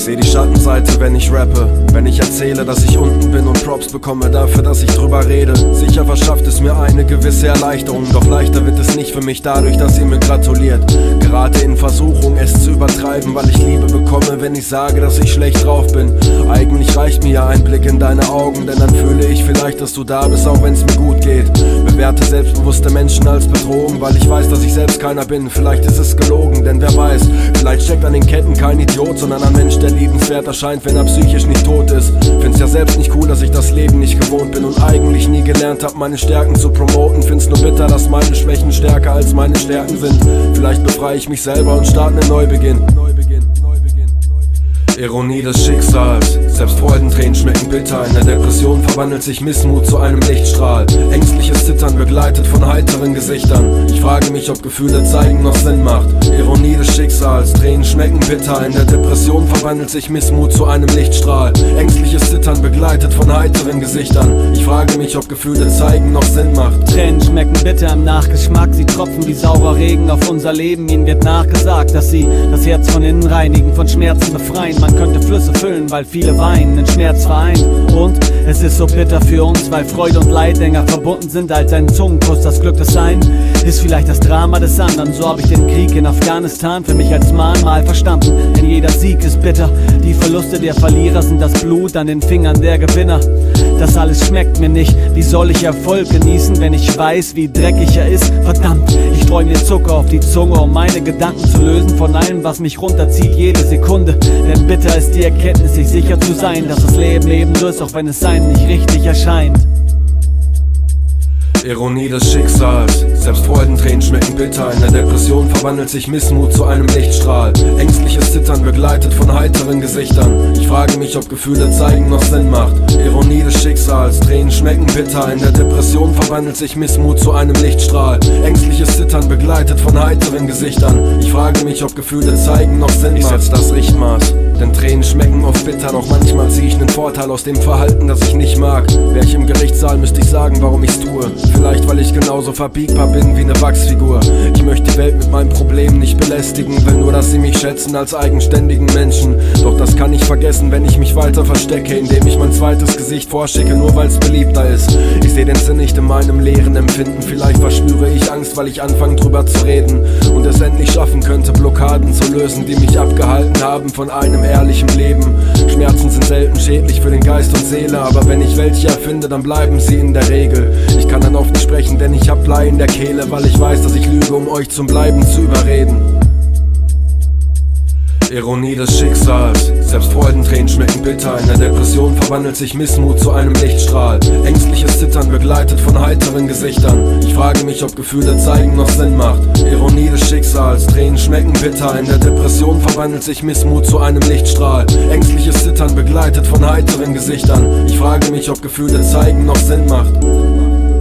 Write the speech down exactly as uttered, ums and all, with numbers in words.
seh die Schattenseite, wenn ich rappe, wenn ich erzähle, dass ich unten bin und Props bekomme dafür, dass ich drüber rede. Sicher verschafft es mir eine gewisse Erleichterung, doch leichter wird es nicht für mich dadurch, dass ihr mir gratuliert. Gerate in Versuchung, es zu übertreiben, weil ich Liebe bekomme, wenn ich sage, dass ich schlecht drauf bin. Eigentlich reicht mir ja ein Blick in deine Augen, denn dann fühle ich vielleicht, dass du da bist, auch wenn's mir gut geht. Bewerte selbstbewusste Menschen als Bedrohung, weil ich weiß, dass ich selbst keiner bin. Vielleicht ist es gelogen, denn wer weiß, vielleicht steckt an den Ketten kein Idiot, sondern ein Mensch, der liebenswert erscheint, wenn er psychisch nicht tot ist. Find's ja selbst nicht cool, dass ich das Leben nicht gewohnt bin und eigentlich nie gelernt hab, meine Stärken zu promoten. Find's nur bitter, dass meine Schwächen stärker als meine Stärken sind. Vielleicht befreie ich mich selber und starte einen Neubeginn. Ironie des Schicksals, selbst Freudentränen schmecken bitter. In der Depression verwandelt sich Missmut zu einem Lichtstrahl. Ängstliches Zittern begleitet von heiteren Gesichtern. Ich frage mich, ob Gefühle zeigen noch Sinn macht. Ironie des Schicksals, Tränen schmecken bitter. In der Depression verwandelt sich Missmut zu einem Lichtstrahl. Ängstliches Zittern begleitet von heiteren Gesichtern. Ich frage mich, ob Gefühle zeigen noch Sinn macht. Tränen schmecken bitter im Nachgeschmack, sie tropfen wie saurer Regen auf unser Leben. Ihnen wird nachgesagt, dass sie das Herz von innen reinigen, von Schmerzen befreien. Man könnte Flüsse füllen, weil viele weinen, in Schmerz vereint. Und es ist so bitter für uns, weil Freude und Leid enger verbunden sind als ein Zungenkuss. Das Glück des einen ist vielleicht das Drama des anderen. So habe ich den Krieg in Afghanistan für mich als Mahnmal verstanden. Denn jeder Sieg ist bitter, die Verluste der Verlierer sind das Blut an den Fingern der Gewinner. Das alles schmeckt mir nicht, wie soll ich Erfolg genießen, wenn ich weiß, wie dreckig er ist? Verdammt, ich streu mir Zucker auf die Zunge, um meine Gedanken zu lösen von allem, was mich runterzieht jede Sekunde. Denn bitter ist die Erkenntnis, sich sicher zu sein, dass das Leben ebenso ist, auch wenn es einem nicht richtig erscheint. Ironie des Schicksals, selbst Freudentränen schmecken bitter. In der Depression verwandelt sich Missmut zu einem Lichtstrahl. Ängstliches Zittern begleitet von heiteren Gesichtern. Ich frage mich, ob Gefühle zeigen noch Sinn macht. Ironie des Schicksals, Tränen schmecken bitter. In der Depression verwandelt sich Missmut zu einem Lichtstrahl. Ängstliches Zittern begleitet von heiteren Gesichtern. Ich frage mich, ob Gefühle zeigen noch Sinn macht. Ich setz das Richtmaß, denn Tränen schmecken oft bitter. Doch manchmal ziehe ich einen Vorteil aus dem Verhalten, das ich nicht mag. Wär ich im Gerichtssaal, müsste ich sagen, warum ich's tue. Vielleicht, weil ich genauso verbiegbar bin wie eine Wachsfigur. Ich möchte die Welt mit meinen Problemen nicht belästigen, will nur, dass sie mich schätzen als eigenständigen Menschen. Doch das kann ich vergessen, wenn ich mich weiter verstecke, indem ich mein zweites Gesicht vorschicke, nur weil's beliebter ist. Ich seh den Sinn nicht in meinem leeren Empfinden. Vielleicht verspüre ich Angst, weil ich anfange drüber zu reden und es endlich schaffen könnte, Blockaden zu lösen, die mich abgehalten haben von einem ehrlichen Leben. Schmerzen sind selten schädlich für den Geist und Seele, aber wenn ich welche erfinde, dann bleiben sie in der Regel. Ich kann dann oft nicht sprechen, denn ich hab Blei in der Kehle, weil ich weiß, dass ich lüge, um euch zum Bleiben zu überreden. Ironie des Schicksals, selbst Freudentränen schmecken bitter. In der Depression verwandelt sich Missmut zu einem Lichtstrahl. Ängstliches Zittern begleitet von heiteren Gesichtern. Ich frage mich, ob Gefühle zeigen noch Sinn macht. Ironie des Schicksals, Tränen schmecken bitter. In der Depression verwandelt sich Missmut zu einem Lichtstrahl. Ängstliches Zittern begleitet von heiteren Gesichtern. Ich frage mich, ob Gefühle zeigen noch Sinn macht.